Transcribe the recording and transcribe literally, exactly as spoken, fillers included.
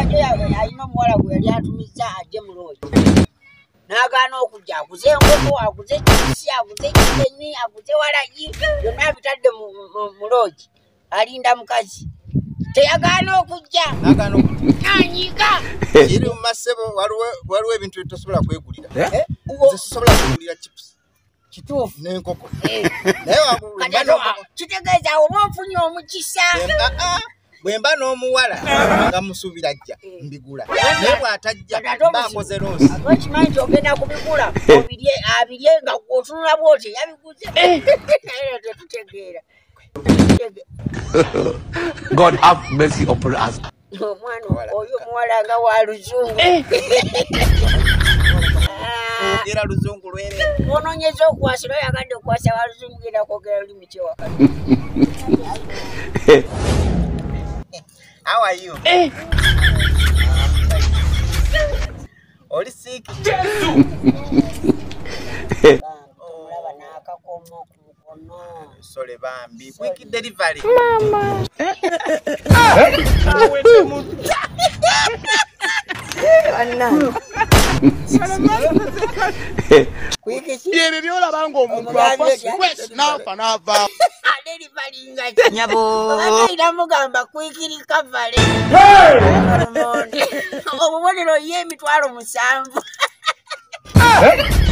yali alina omuwala gwe yali atumizza ajje mu loogi. N'agaana okujja aguze enkoko, aguze kisi, aguze kikenyi, aguze walagi, byonna bitadde mu loogi. Alinda mukazi. Teyagaana okujja. N'agaana okujja. Anyiga. Kiri mu masebo waliwo ebintu bye tosobola kwegulira. Nze sisobola kwegulira chips. Kituufu. N'enkoko. Naye wakugamba kitegeeza oba ofunye omukisa. Bwe mba n'omuwala nga musuubira ajja mbigula. Naye bw'atajja baakoze loosi. Okimanyi nti ogenda kubigula abirye nga otunula bw'oti yabiguze. Tetutegeera. God have mercy upon us. Omwana oyo muwala nga wa luzungu. Ogera luzungu lwere. Onoonyeza okwasira oyagadde okwasa wa luzungu genda kwogera lulimi kyewakati. How are you? Eh. Oli sick. Sorry, bambi. Quick delivery. Mama. Quick is Ye byola bango omuntu afasi kwesi nafa nava. Delivery nga nyabo. Abagenda mugamba quick recovery. Obubonero ye emitwalo musanvu.